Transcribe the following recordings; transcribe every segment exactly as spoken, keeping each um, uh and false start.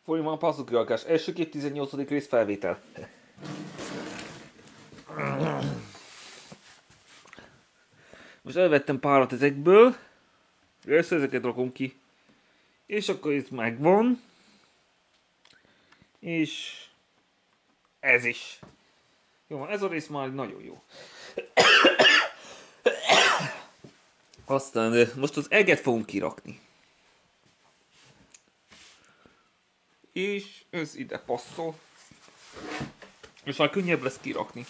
Folyamán passzukjölkás. Első kép tizennyolcadik rész felvétel. Most elvettem párat ezekből. Először ezeket rakom ki. És akkor ez megvan. És ez is. Jó van, ez a rész már nagyon jó. Aztán most az eget fogunk kirakni. És ez ide passzol. És már könnyebb lesz kirakni.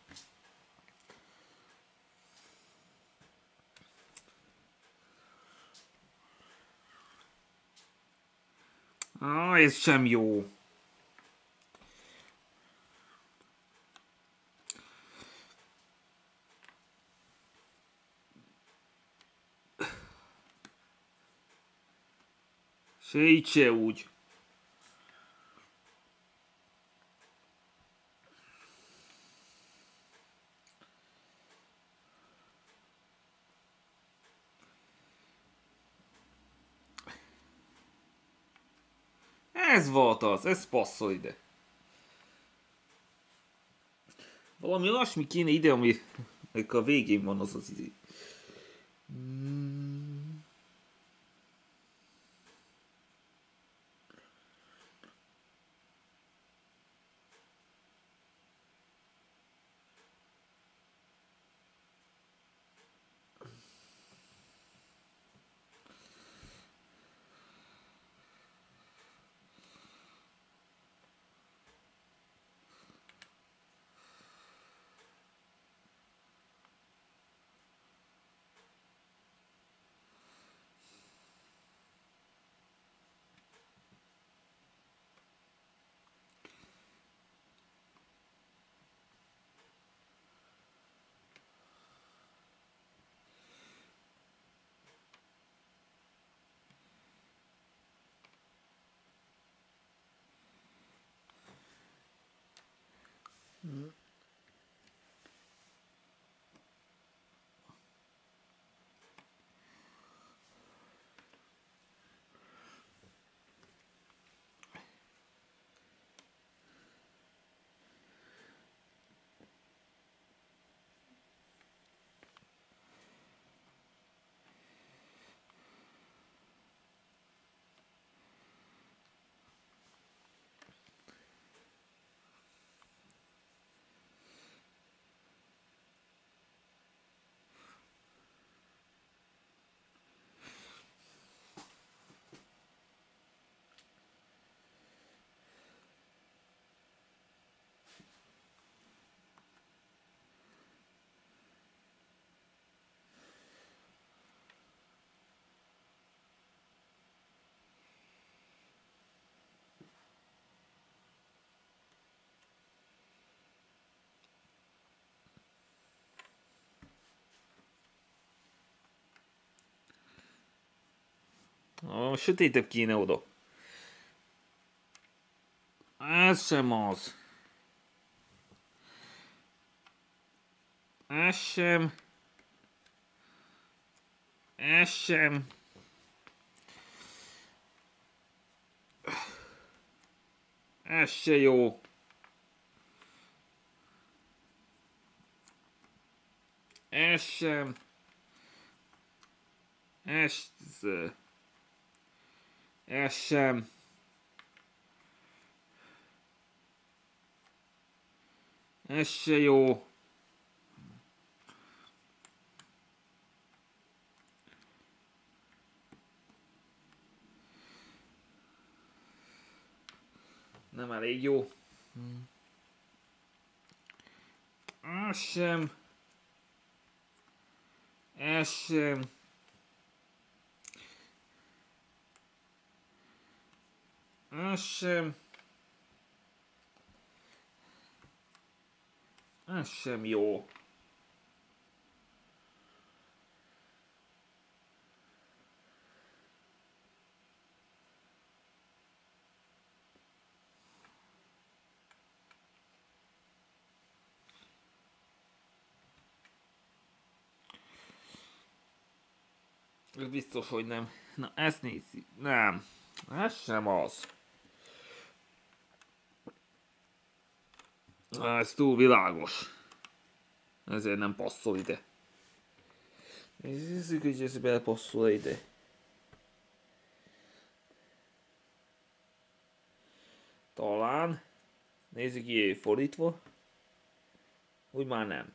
Ah, ez sem jó. Se így, se úgy. Ez volt az, ez passzol ide. Valami olyasmi kéne ide, ami a végén van az az izé. A sötétebb kéne oda. Ez sem az. Ez sem. Ez sem. Ez se jó. Ez sem. Ez. Ez sem. Ez se jó. Nem elég jó. Ez sem. Ez sem. Ez sem. Ez sem jó. Ez biztos, hogy nem. Na, ezt nézzük. Nem. Ez sem az. Ah, ez túl világos. Ezért nem passzol ide. Nézzük, hogy ez belepasszol ide. Talán. Nézzük így fordítva. Úgy már nem.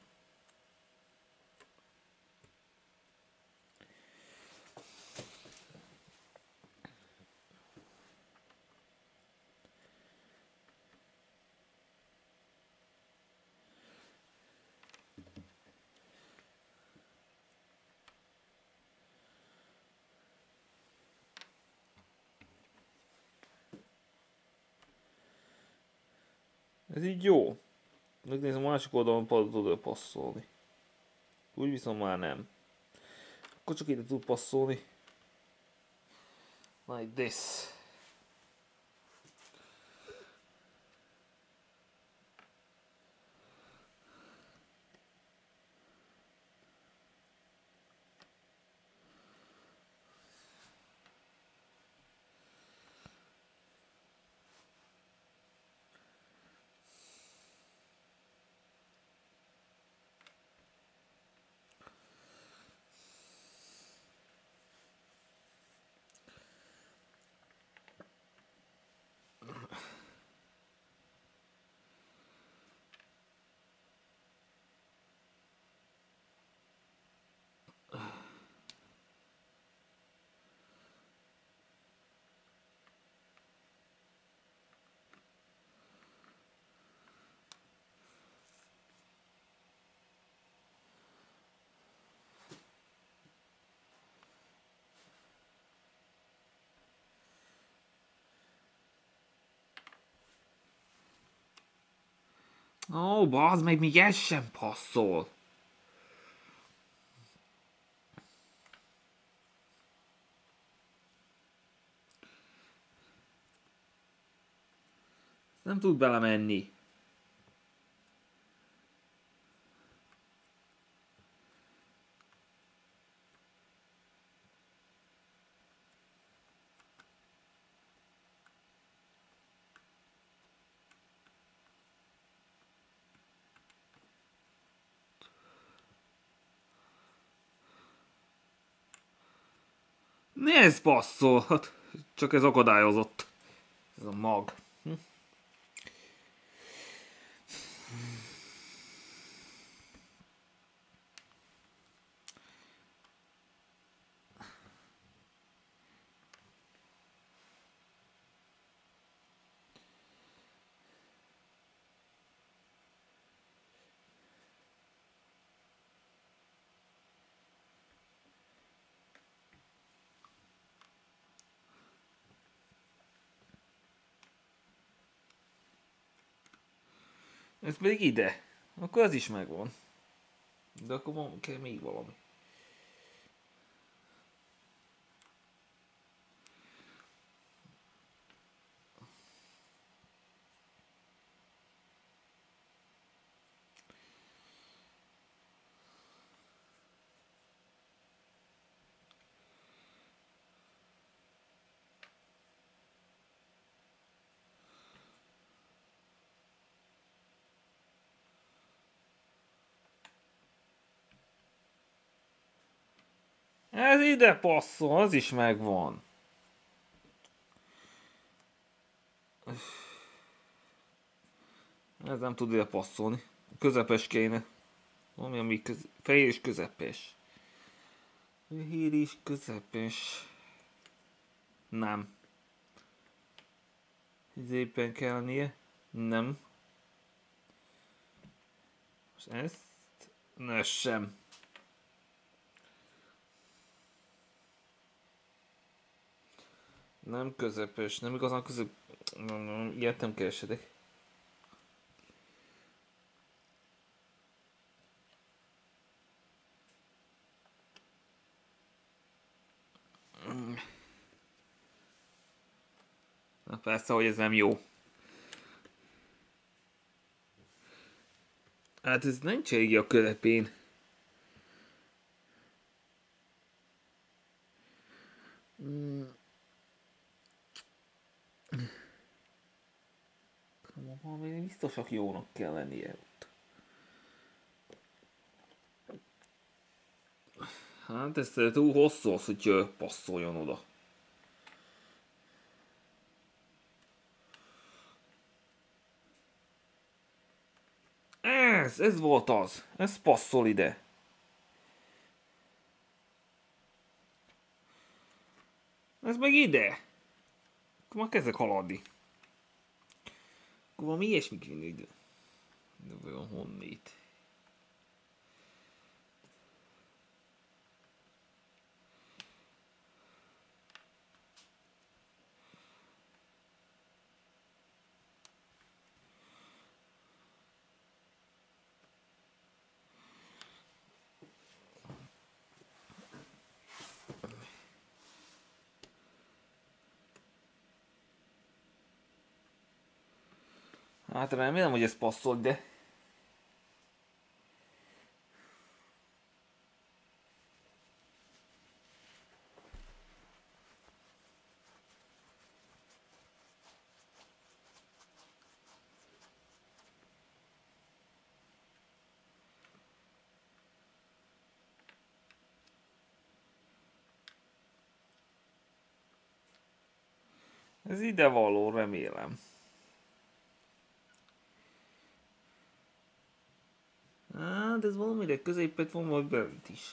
Ez így jó. Megnézem a másik oldalon pont tud passzolni. Úgy viszont már nem. Akkor csak ide tud passzolni. Like this. Ó, oh, bazd meg, még ez sem passzol. Nem tud belemenni. Mi ez passzol? Hát, csak ez akadályozott. Ez a mag. Hm? Ez pedig ide. Akkor az is megvan. De akkor van, kell még valami. Ez ide passzol, az is megvan. Ez nem tud ide passzolni. Közepes kéne. Ami, ami köz... fehér és közepes. Fehér és közepes. Nem. Szépen kell lennie. Nem. És ezt? Ne sem. Nem közepes, nem igazán közep... Nem, nem, ilyet nem keresedek. Na persze, hogy ez nem jó. Hát ez nincs elég a közepén. Mm. Come Valami biztosak jónak kell lennie ott. Hát ez túl hosszú az, hogy passzoljon oda. Ez, ez volt az. Ez passzol ide. Ez meg ide. Akkor már kezdek haladni. Akkor valami ilyesmi kéne ide. De vajon honnét? Hát remélem, hogy ez passzol, de... Ez ide való, remélem. Hát ez valamire középet van majd bent is.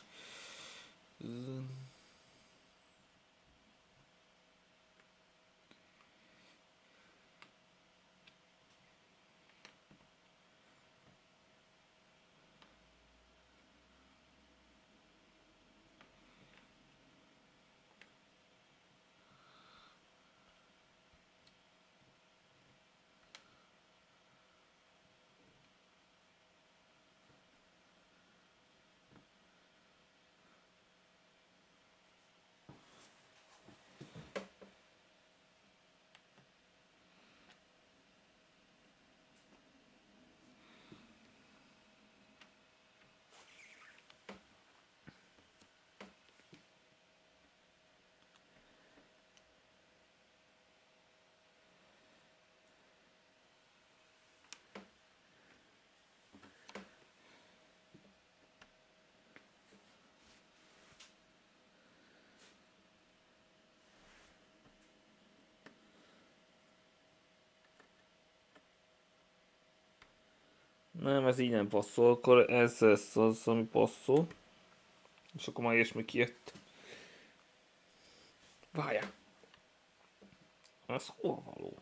Nem, ez így nem passzol, akkor ez lesz az, ami passzol. És akkor már ilyesmi kijött. Várjál! Ez hol való?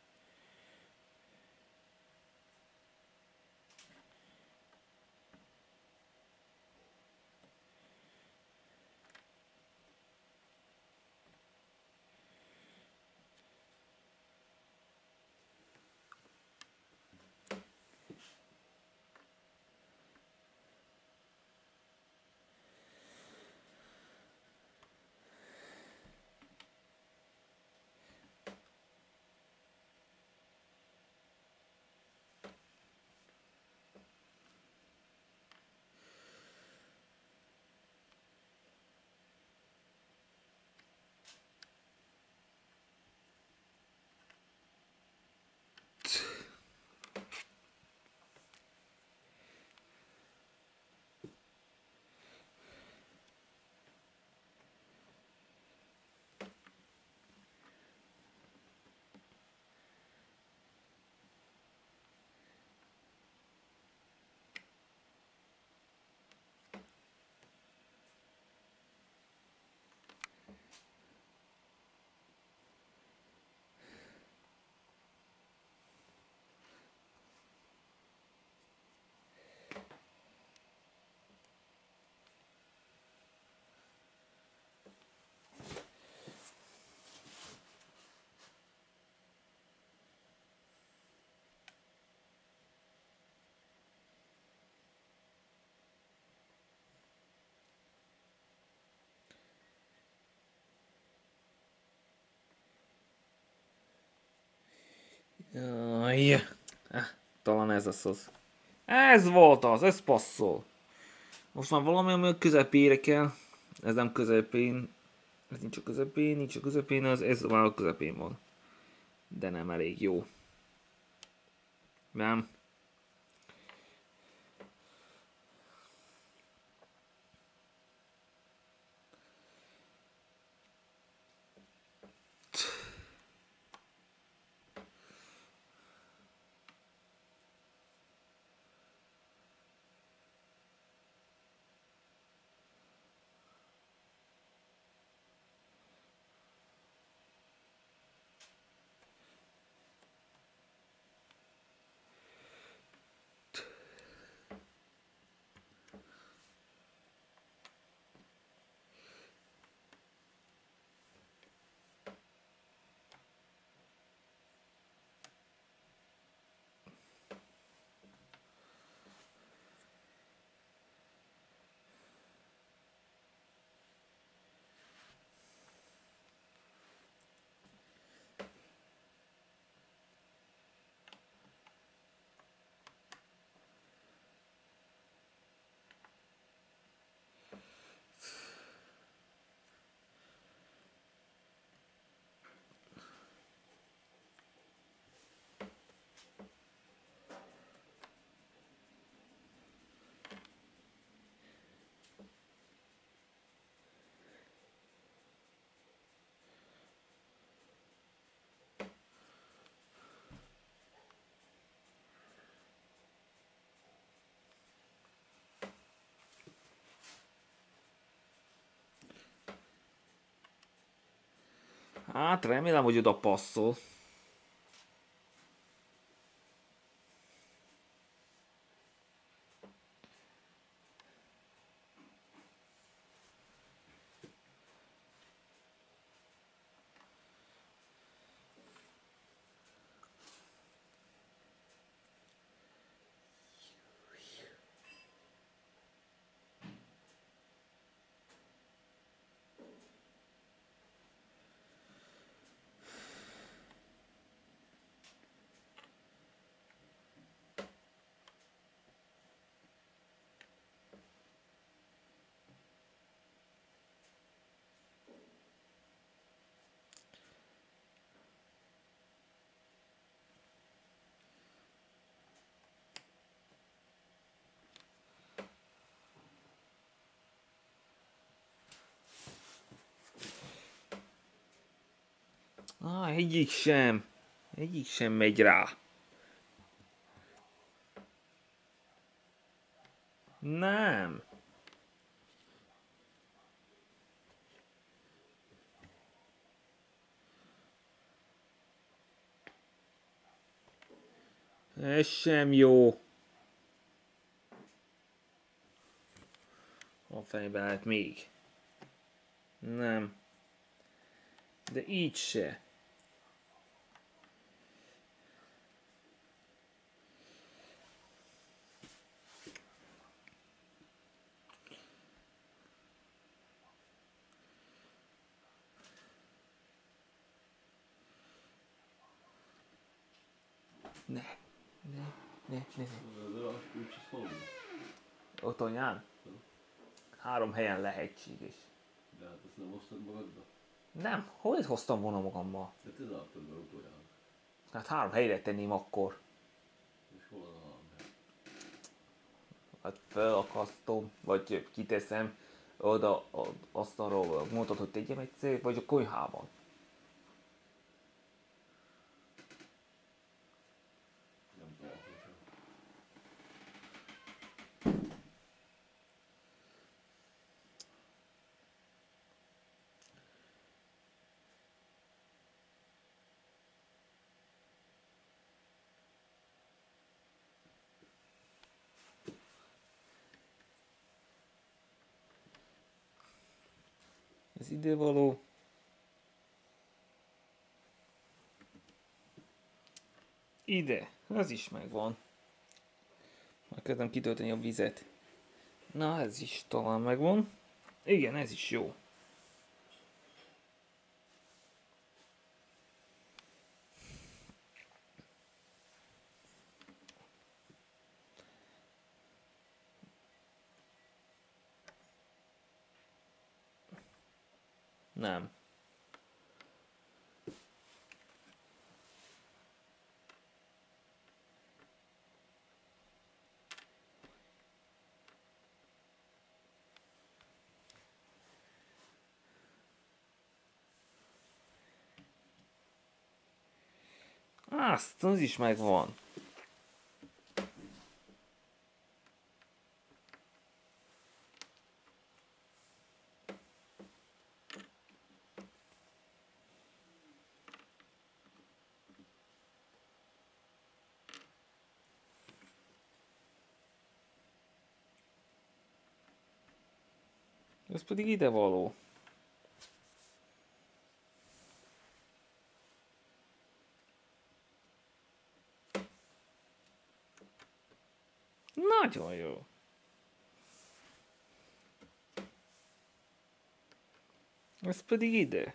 Jaj. Ah, talán ez az az. Ez volt az, ez passzol. Most már valami, ami a közepére kell. Ez nem közepén. Ez nincs a közepén, nincs a közepén, az, ez már a közepén van. De nem elég jó. Nem. Hát remélem, hogy oda passzol. Ah, egyik sem. Egyik sem megy rá. Nem. Ez sem jó. A fejbe lehet még. Nem. De így se. Ne. Ne. Ne. Ne. Ne. Ott anyám? Három helyen lehetséges. De hát ezt nem hoztad magadba? Nem, hogy hoztam volna magammal? De te záptad be utoljára. Hát három helyre tenném akkor. És hol az a három hely? Hát felakasztom, vagy kiteszem oda az asztalról, mondtad, hogy tegyem egyszer, vagy a konyhában. Nem találkozom. Ez idevaló. Ide, ez is megvan. Már kezdem kitölteni a vizet. Na, ez is talán megvan. Igen, ez is jó. Nem. Azt, az is megvan. Ez pedig ide való. Nagyon jó. Ez pedig ide.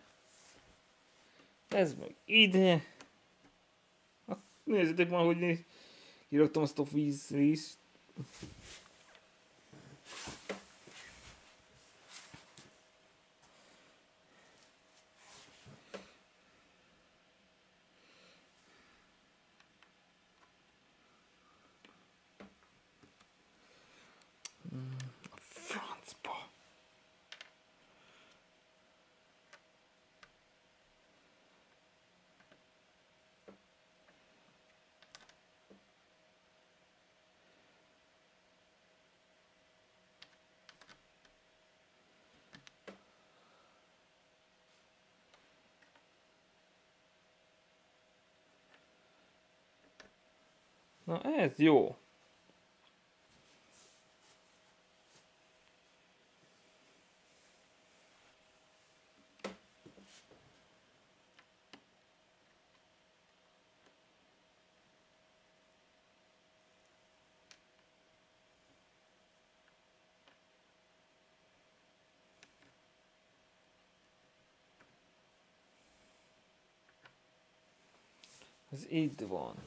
Ez meg ide. Hát, nézzétek már, hogy kiraktam azt a víz, víz. A francba. Na ez jó. Ez itt van.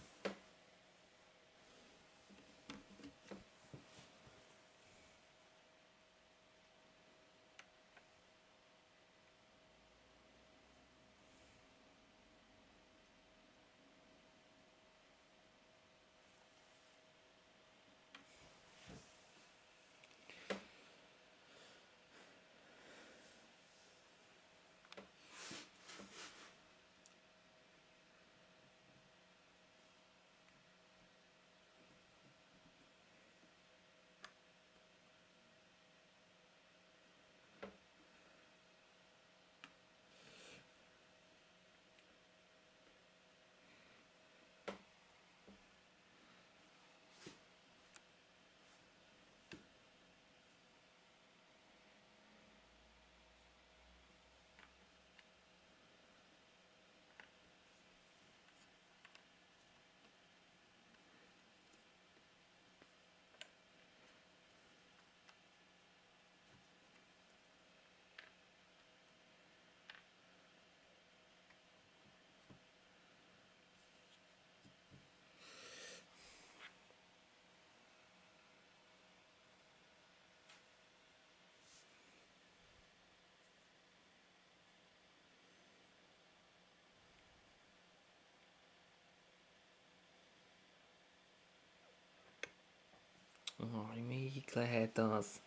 Aj, melyik lehet az?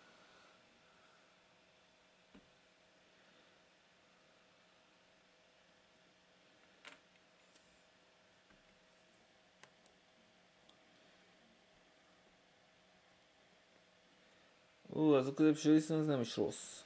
Ú, az a középső rész, az nem is rossz.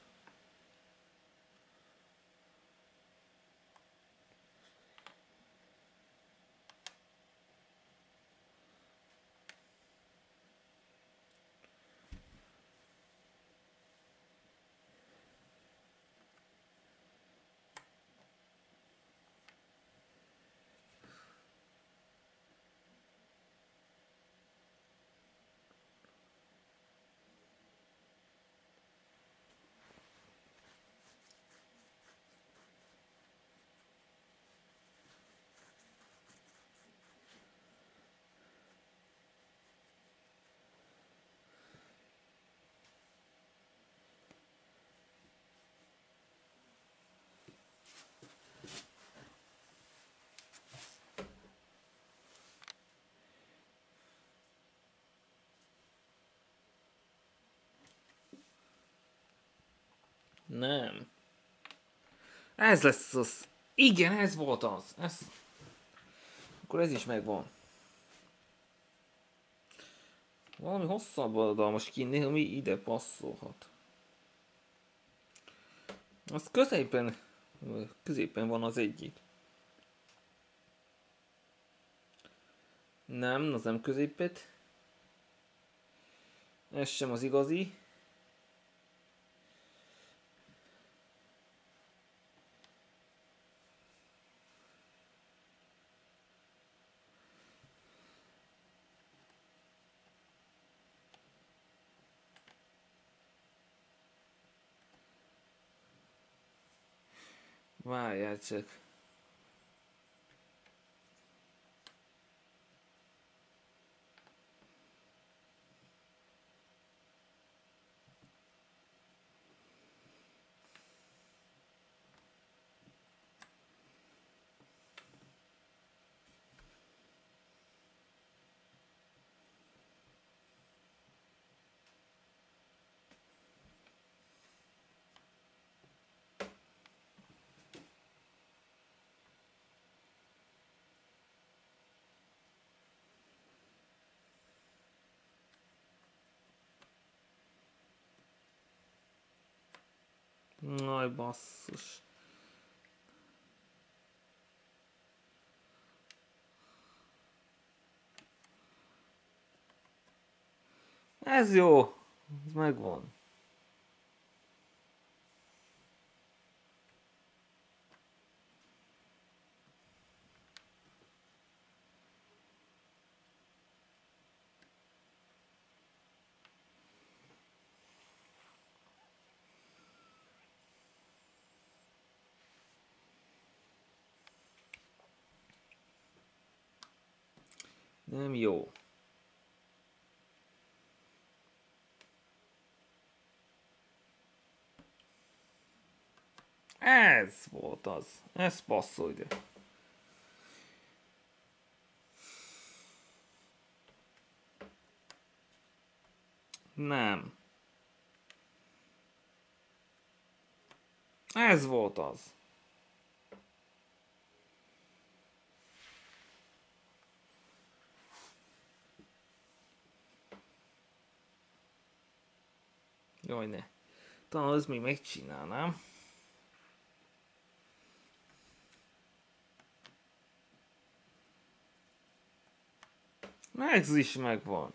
Nem. Ez lesz az. Igen, ez volt az. Ez... Akkor ez is megvan. Valami hosszabb oldalmas kéne, ami ide passzolhat. Az középen, középen van az egyik. Nem, az nem középet. Ez sem az igazi. Várjál csak. Aj, basszus. Ez jó. Ez megvan. Nem jó. Ez volt az. Ez passzol ide. Nem. Ez volt az. Jaj, ne. Talán az még megcsinálnám. Ez is megvan.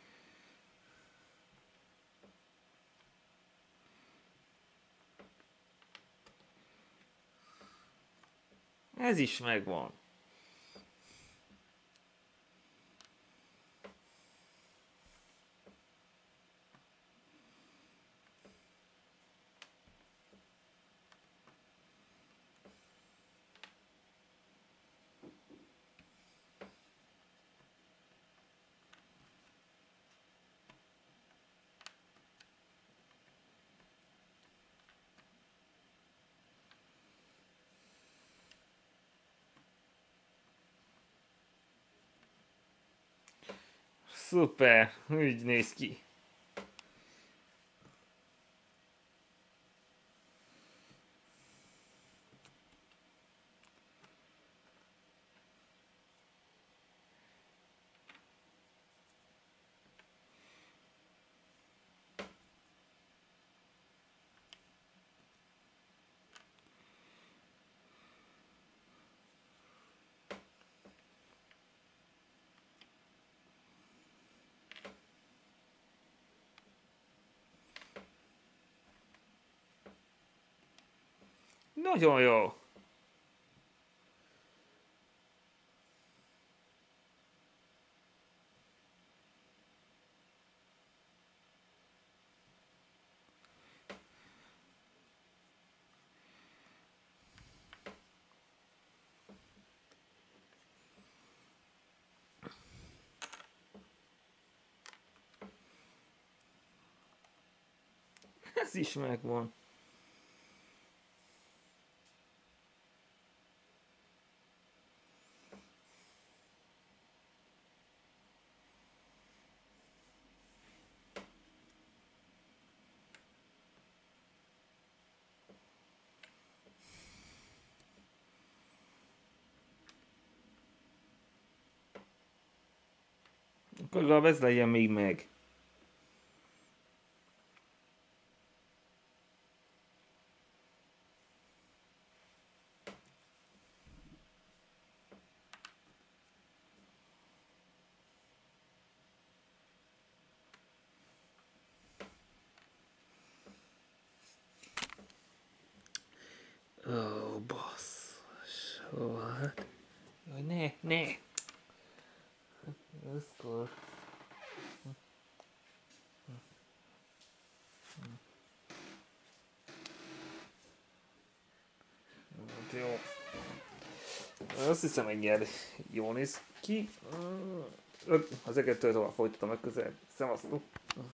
Ez is megvan. Szuper, úgy néz ki. Nagyon jó. Ez is megvan. Akkor legalább ez legyen még meg. Ó, oh, basszus. Ó, hát. Jaj, ne, ne. Összkor. Hát jó. Azt hiszem, ennyire jól néz ki. Ezeket tovább folytatom legközelebb. Szevasztok!